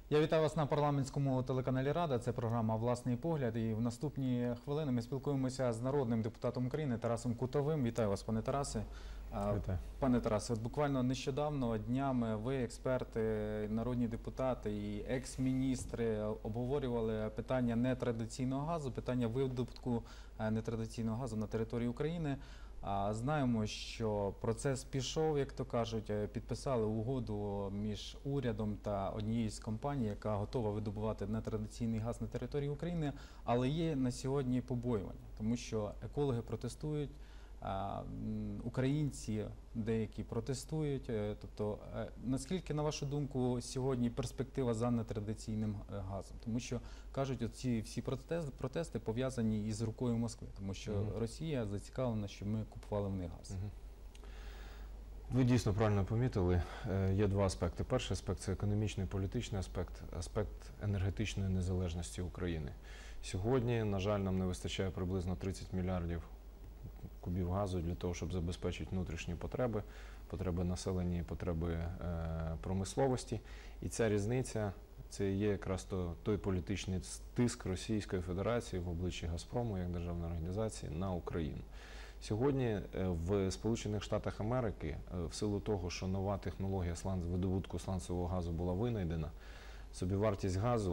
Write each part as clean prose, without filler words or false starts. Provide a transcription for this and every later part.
Я вітаю вас на парламентському телеканалі Рада. Це програма «Власний погляд». І в наступні хвилини ми спілкуємося з народним депутатом України Тарасом Кутовим. Вітаю вас, пане Тарасе. Вітаю. Пане Тарасе, от буквально нещодавно, днями, ви, експерти, народні депутати і екс-міністри обговорювали питання нетрадиційного газу, питання видобутку нетрадиційного газу на території України. Знаємо, що процес пішов, як то кажуть, підписали угоду між урядом та однією з компаній, яка готова видобувати нетрадиційний газ на території України, але є на сьогодні побоювання, тому що екологи протестують, українці деякі протестують. Тобто, наскільки, на вашу думку, сьогодні перспектива за нетрадиційним газом? Тому що, кажуть, оці всі протести пов'язані із рукою Москви, тому що Росія зацікавлена, щоб ми купували в них газ. Ви дійсно правильно помітили. Є два аспекти. Перший аспект – це економічний і політичний аспект, аспект енергетичної незалежності України. Сьогодні, на жаль, нам не вистачає приблизно 30 мільярдів кубів газу для того, щоб забезпечити внутрішні потреби, потреби населення і потреби промисловості. І ця різниця – це є якраз той політичний тиск Російської Федерації в обличчі «Газпрому» як державної організації на Україну. Сьогодні в Сполучених Штатах Америки, в силу того, що нова технологія видобутку сланцевого газу була винайдена, собівартість газу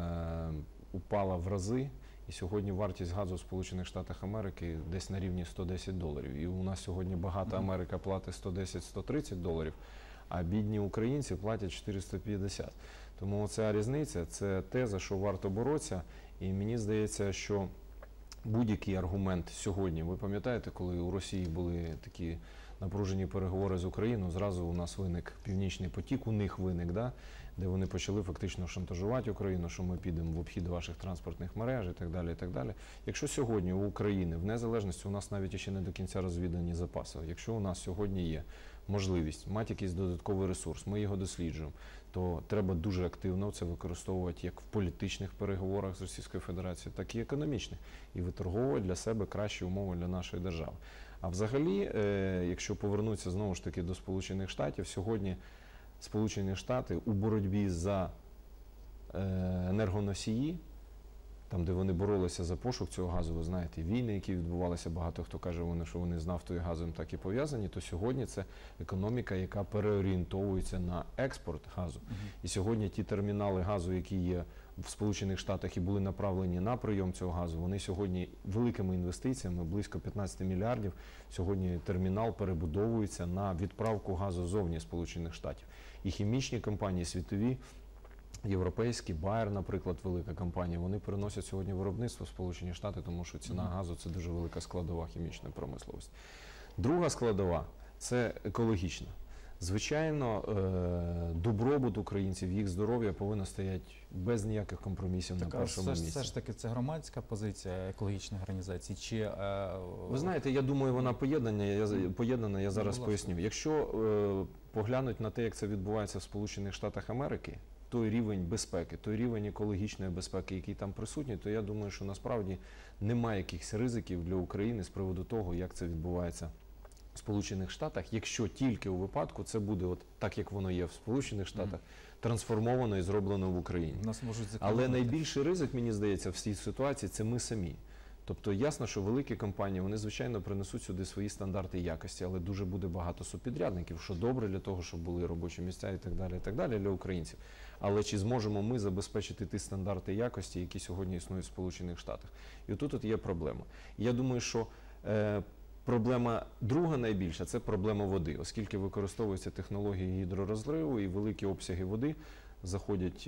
упала в рази. І сьогодні вартість газу в Сполучених Штатах Америки десь на рівні $110. І у нас сьогодні багата Америка платить $110–130, а бідні українці платять 450. Тому ця різниця – це те, за що варто боротися. І мені здається, що будь-який аргумент сьогодні, ви пам'ятаєте, коли у Росії були такі напружені переговори з Україною, зразу у нас виник Північний потік, у них виник, де вони почали фактично шантажувати Україну, що ми підемо в обхід ваших транспортних мереж і так далі, і так далі. Якщо сьогодні у України, в незалежності, у нас навіть ще не до кінця розвідані запаси, якщо у нас сьогодні є можливість мати якийсь додатковий ресурс, ми його досліджуємо, то треба дуже активно це використовувати як в політичних переговорах з Російською Федерацією, так і економічних, і виторговувати для себе кращі умови для нашої держави. А взагалі, якщо повернутися знову ж таки до Сполучених Штатів, сьогодні Сполучені Штати у боротьбі за енергоносії, там, де вони боролися за пошук цього газу, ви знаєте, війни, які відбувалися, багато хто каже, що вони з нафтою і газом так і пов'язані, то сьогодні це економіка, яка переорієнтовується на експорт газу. І сьогодні ті термінали газу, які є в Сполучених Штатах і були направлені на прийом цього газу, вони сьогодні великими інвестиціями, близько 15 мільярдів, сьогодні термінал перебудовується на відправку газу зовні Сполучених Штатів. І хімічні компанії світові, європейські, Bayer, наприклад, велика компанія, вони переносять сьогодні виробництво в Сполучені Штати, тому що ціна газу – це дуже велика складова хімічної промисловості. Друга складова – це екологічна. Звичайно, добробут українців, їх здоров'я повинно стояти без ніяких компромісів на першому місці. Все ж таки це громадська позиція екологічних організацій? Чи, ви знаєте, я думаю, вона поєднана, я зараз поясню. Якщо поглянути на те, як це відбувається в Сполучених Штатах Америки, той рівень безпеки, той рівень екологічної безпеки, який там присутній, то я думаю, що насправді немає якихось ризиків для України з приводу того, як це відбувається в Сполучених Штатах, якщо тільки у випадку це буде от так, як воно є в Сполучених Штатах, трансформовано і зроблено в Україні. Але найбільший ризик, мені здається, в цій ситуації – це ми самі. Тобто ясно, що великі компанії, вони, звичайно, принесуть сюди свої стандарти якості, але дуже буде багато субпідрядників, що добре для того, щоб були робочі місця і так далі для українців. Але чи зможемо ми забезпечити ті стандарти якості, які сьогодні існують в Сполучених Штатах? І тут є проблема. Я думаю, що проблема друга найбільша – це проблема води, оскільки використовуються технології гідророзриву і великі обсяги води заходять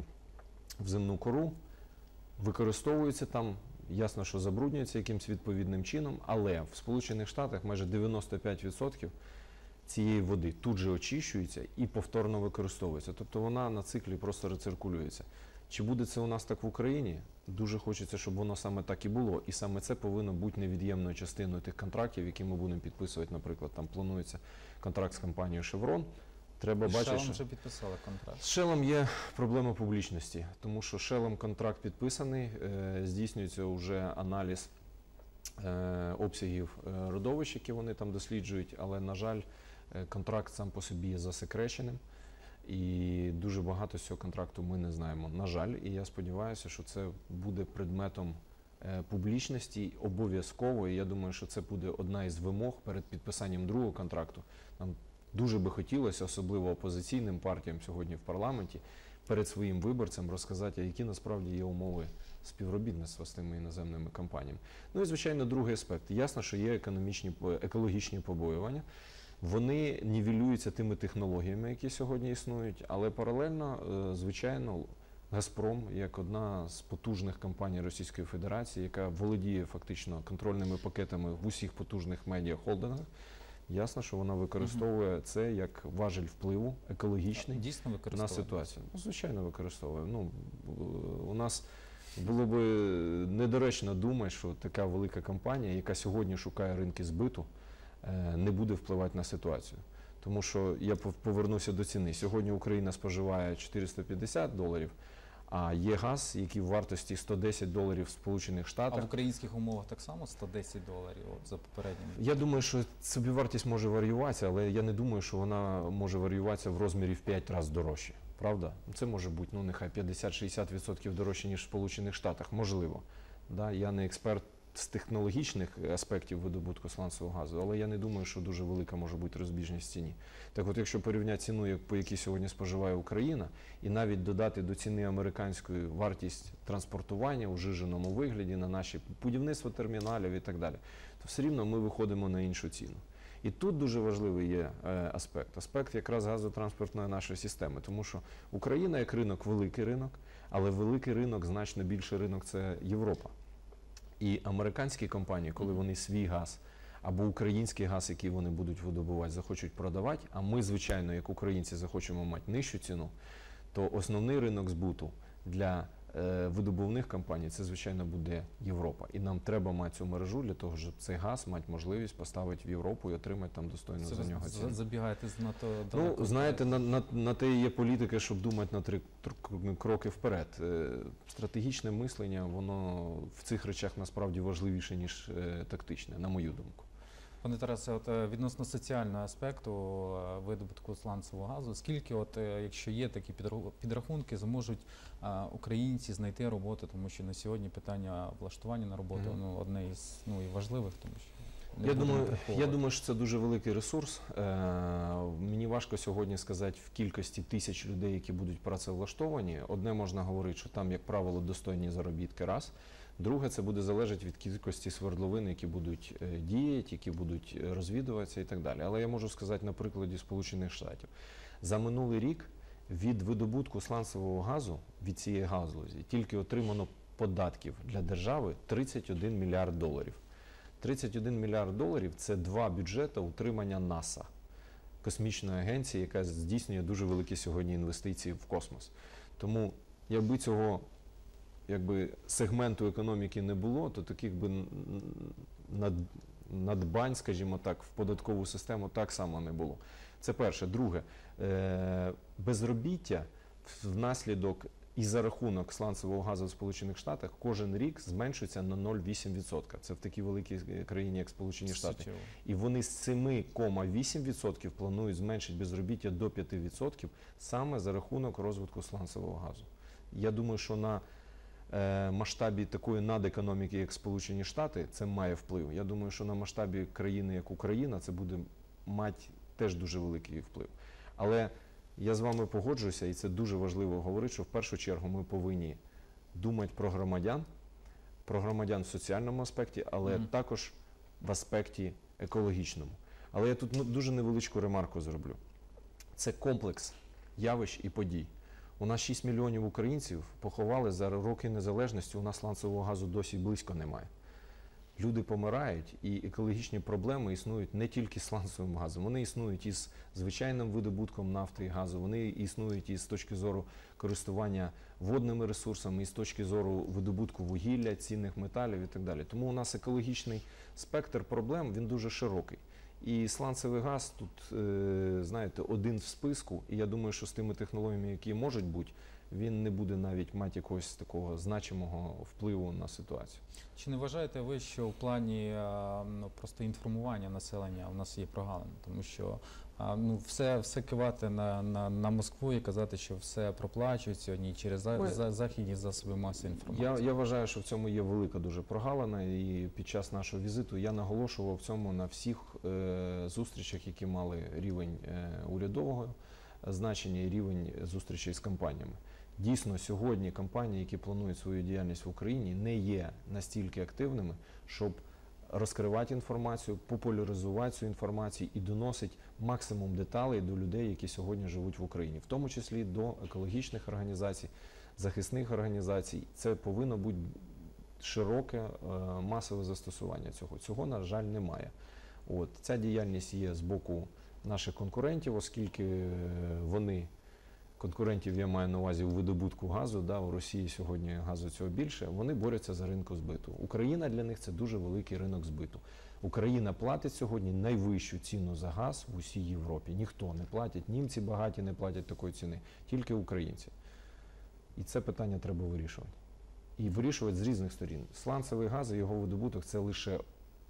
в земну кору, використовуються там, ясно, що забруднюється якимось відповідним чином, але в Сполучених Штатах майже 95% цієї води тут же очищується і повторно використовується. Тобто вона на циклі просто рециркулюється. Чи буде це у нас так в Україні? Дуже хочеться, щоб воно саме так і було. І саме це повинно бути невід'ємною частиною тих контрактів, які ми будемо підписувати. Наприклад, там планується контракт з компанією Chevron. Треба бачити, Shell вже підписали контракт. З Shell є проблема публічності, тому що Shell контракт підписаний, здійснюється вже аналіз обсягів родовищ, які вони там досліджують, але, на жаль, контракт сам по собі є засекреченим. І дуже багато з цього контракту ми не знаємо. На жаль, і я сподіваюся, що це буде предметом публічності обов'язково. І я думаю, що це буде одна із вимог перед підписанням другого контракту. Нам дуже би хотілося, особливо опозиційним партіям сьогодні в парламенті, перед своїм виборцем розказати, які насправді є умови співробітництва з тими іноземними компаніями. Ну і, звичайно, другий аспект. Ясно, що є екологічні побоювання. Вони нівелюються тими технологіями, які сьогодні існують, але паралельно, звичайно, «Газпром» як одна з потужних компаній Російської Федерації, яка володіє фактично контрольними пакетами в усіх потужних медіахолдингах, ясно, що вона використовує це як важель впливу екологічний Дійсно на використовує? ситуацію. Ну, звичайно, використовує. Ну, у нас було б недоречно думати, що така велика компанія, яка сьогодні шукає ринки збиту, не буде впливати на ситуацію. Тому що я повернуся до ціни. Сьогодні Україна споживає $450, а є газ, який в вартості $110 в Сполучених А Штатах. в українських умовах так само $110 от, за попередніми? Я думаю, що собівартість може варіюватися, але я не думаю, що вона може варіюватися в розмірі в 5 разів дорожче. Правда? Це може бути, ну, нехай 50-60% дорожче, ніж в Сполучених Штатах. Можливо. Да? Я не експерт з технологічних аспектів видобутку сланцевого газу, але я не думаю, що дуже велика може бути розбіжність в ціні. Так от, якщо порівняти ціну, по якій сьогодні споживає Україна, і навіть додати до ціни американської вартість транспортування у жиженому вигляді на наші будівництво терміналів і так далі, то все рівно ми виходимо на іншу ціну. І тут дуже важливий є аспект якраз газотранспортної нашої системи, тому що Україна як ринок – великий ринок, але великий ринок, значно більший ринок – це Європа. І американські компанії, коли вони свій газ або український газ, який вони будуть видобувати, захочуть продавати, а ми, звичайно, як українці, захочемо мати нижчу ціну, то основний ринок збуту для видобувних компаній – це, звичайно, буде Європа. І нам треба мати цю мережу для того, щоб цей газ мати можливість поставити в Європу і отримати там достойну за нього ціну. Забігаєте надто далеко. Ну, знаєте, на те і є політика, щоб думати на 3 кроки вперед. Стратегічне мислення, воно в цих речах насправді важливіше, ніж тактичне, на мою думку. Пане Тарасе, от відносно соціального аспекту видобутку сланцевого газу, скільки, от, якщо є такі підрахунки, зможуть українці знайти роботу, тому що на сьогодні питання влаштування на роботу одне із і важливих, тому що я думаю, що це дуже великий ресурс. Мені важко сьогодні сказати в кількості тисяч людей, які будуть працевлаштовані. Одне можна говорити, що там, як правило, достойні заробітки, раз. Друге, це буде залежати від кількості свердловин, які будуть діяти, які будуть розвідуватися і так далі. Але я можу сказати на прикладі Сполучених Штатів. За минулий рік від видобутку сланцевого газу, від цієї галузі, тільки отримано податків для держави $31 мільярд. $31 мільярд – це 2 бюджети утримання НАСА, космічної агенції, яка здійснює дуже великі сьогодні інвестиції в космос. Тому, якби цього сегменту економіки не було, то таких би надбань, скажімо так, в податкову систему так само не було. Це перше. Друге, безробіття внаслідок і за рахунок сланцевого газу в Сполучених Штатах кожен рік зменшується на 0,8%. Це в такій великій країні, як Сполучені Штати. І вони з 7,8% планують зменшити безробіття до 5% саме за рахунок розвитку сланцевого газу. Я думаю, що на масштабі такої надекономіки, як Сполучені Штати, це має вплив. Я думаю, що на масштабі країни, як Україна, це буде мати теж дуже великий вплив. Але я з вами погоджуюся, і це дуже важливо говорити, що в першу чергу ми повинні думати про громадян в соціальному аспекті, але також в аспекті екологічному. Але я тут дуже невеличку ремарку зроблю. Це комплекс явищ і подій. У нас 6 мільйонів українців поховали за роки незалежності, у нас сланцевого газу досі близько немає. Люди помирають, і екологічні проблеми існують не тільки з сланцевим газом, вони існують і з звичайним видобутком нафти і газу, вони існують і з точки зору користування водними ресурсами, і з точки зору видобутку вугілля, цінних металів і так далі. Тому у нас екологічний спектр проблем, він дуже широкий. І сланцевий газ тут, знаєте, один в списку, і я думаю, що з тими технологіями, які можуть бути, він не буде навіть мати якогось такого значимого впливу на ситуацію. Чи не вважаєте ви, що в плані просто інформування населення у нас є прогалини? Тому що ну, все кивати на Москву і казати, що все проплачують сьогодні через західні засоби масової інформації. Я вважаю, що в цьому є велика дуже прогалина, і під час нашого візиту я наголошував в цьому на всіх зустрічах, які мали рівень урядового значення і рівень зустрічей з компаніями. Дійсно, сьогодні компанії, які планують свою діяльність в Україні, не є настільки активними, щоб розкривати інформацію, популяризувати цю інформацію і доносить максимум деталей до людей, які сьогодні живуть в Україні, в тому числі до екологічних організацій, захисних організацій. Це повинно бути широке масове застосування цього. Цього, на жаль, немає. Ця діяльність є з боку наших конкурентів, оскільки вони, конкурентів я маю на увазі у видобутку газу, у Росії сьогодні газу цього більше, вони борються за ринку збиту. Україна для них – це дуже великий ринок збиту. Україна платить сьогодні найвищу ціну за газ в усій Європі. Ніхто не платить, німці багаті не платять такої ціни, тільки українці. І це питання треба вирішувати. І вирішувати з різних сторін. Сланцевий газ і його видобуток – це лише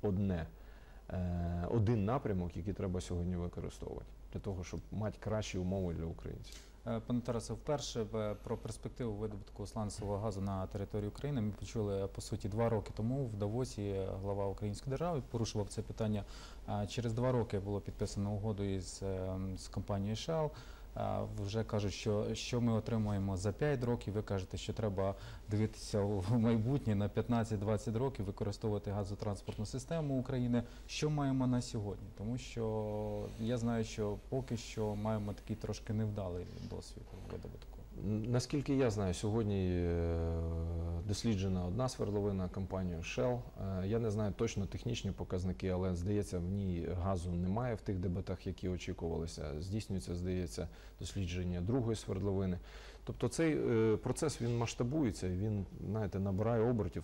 один напрямок, який треба сьогодні використовувати, для того, щоб мати кращі умови для українців. Пане Тарасе, вперше про перспективу видобутку сланцевого газу на території України ми почули, по суті, 2 роки тому в Давосі глава української держави порушував це питання. Через 2 роки було підписано угоду з компанією Shell. Вже кажуть, що ми отримуємо за 5 років. Ви кажете, що треба дивитися в майбутнє на 15-20 років, використовувати газотранспортну систему України. Що маємо на сьогодні? Тому що я знаю, що поки що маємо такий трошки невдалий досвід видобутку. Наскільки я знаю, сьогодні досліджена одна свердловина компанією Shell. Я не знаю точно технічні показники, але, здається, в ній газу немає в тих дебатах, які очікувалися. Здійснюється, здається, дослідження другої свердловини. Тобто цей процес, він масштабується, він, знаєте, набирає обертів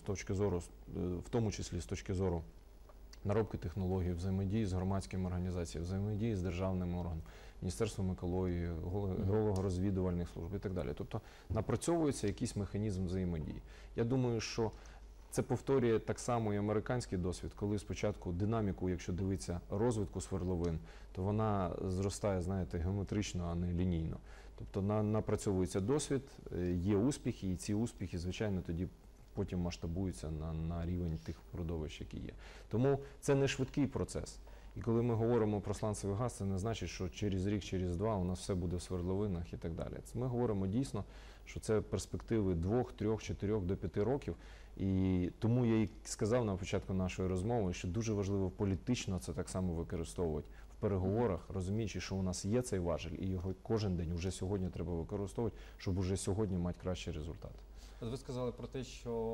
в тому числі з точки зору наробки технологій, взаємодії з громадськими організаціями, взаємодії з державними органами, Міністерством екології, геолого-розвідувальних служб і так далі. Тобто напрацьовується якийсь механізм взаємодії. Я думаю, що це повторює так само і американський досвід, коли спочатку динаміку, якщо дивитися розвитку свердловин, то вона зростає, знаєте, геометрично, а не лінійно. Тобто напрацьовується досвід, є успіхи, і ці успіхи, звичайно, тоді потім масштабуються на рівень тих родовищ, які є. Тому це не швидкий процес. І коли ми говоримо про сланцевий газ, це не значить, що через рік, через 2 у нас все буде в свердловинах і так далі. Ми говоримо дійсно, що це перспективи 2, 3, 4 до 5 років. І тому я і сказав на початку нашої розмови, що дуже важливо політично це так само використовувати в переговорах, розуміючи, що у нас є цей важель, і його кожен день, уже сьогодні треба використовувати, щоб уже сьогодні мати кращий результат. Ви сказали про те,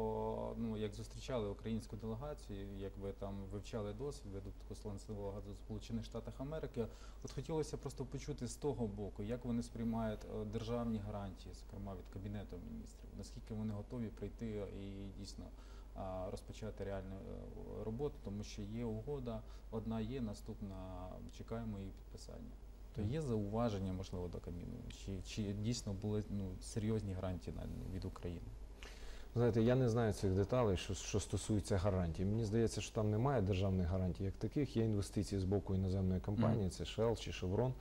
що як зустрічали українську делегацію, як ви там вивчали досвід видобутку сланцевого газу в Сполучених Штатах Америки. От хотілося просто почути з того боку, як вони сприймають державні гарантії, зокрема від Кабінету міністрів, наскільки вони готові прийти і дійсно розпочати реальну роботу, тому що є угода, одна є, наступна, чекаємо її підписання. То є зауваження, можливо, до Кабміну? Чи дійсно були серйозні гарантії від України? Знаєте, я не знаю цих деталей, що стосується гарантій. Мені здається, що там немає державних гарантій як таких. Є інвестиції з боку іноземної компанії, це Shell чи Chevron,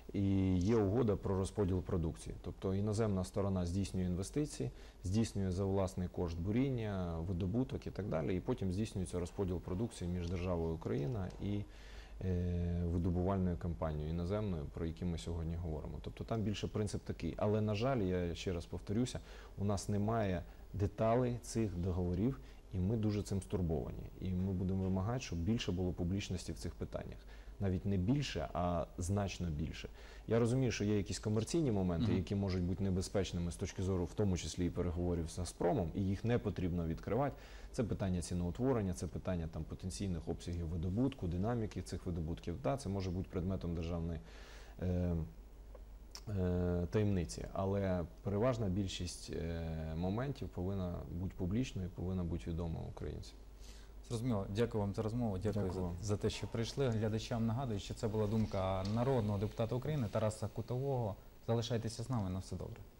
і є угода про розподіл продукції. Тобто іноземна сторона здійснює інвестиції, здійснює за власний кошт буріння, видобуток і так далі, і потім здійснюється розподіл продукції між державою Україна і видобувальною компанією іноземною, про які ми сьогодні говоримо. Тобто там більше принцип такий. Але, на жаль, я ще раз повторюся, у нас немає деталей цих договорів, і ми дуже цим стурбовані. І ми будемо вимагати, щоб більше було публічності в цих питаннях. Навіть не більше, а значно більше. Я розумію, що є якісь комерційні моменти, які можуть бути небезпечними з точки зору, в тому числі і переговорів з Газпромом, і їх не потрібно відкривати. Це питання ціноутворення, це питання потенційних обсягів видобутку, динаміки цих видобутків. Це може бути предметом державної таємниці, але переважна більшість моментів повинна бути публічною і повинна бути відома українцям. Зрозуміло. Дякую вам за розмову. Дякую за те, що прийшли. Глядачам нагадую, що це була думка народного депутата України Тараса Кутового. Залишайтеся з нами. На все добре.